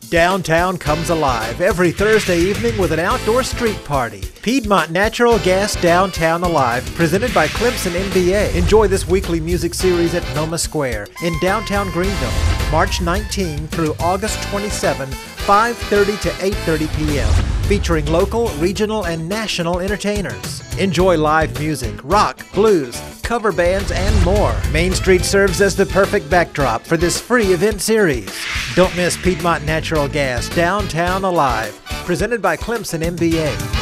Downtown comes alive every Thursday evening with an outdoor street party. Piedmont Natural Gas Downtown Alive, presented by Clemson NBA. Enjoy this weekly music series at Noma Square in downtown Greenville, March 19 through August 27, 5:30 to 8:30 p.m., featuring local, regional, and national entertainers. Enjoy live music, rock, blues, cover bands, and more. Main Street serves as the perfect backdrop for this free event series. Don't miss Piedmont Natural Gas Downtown Alive, presented by Clemson NBA.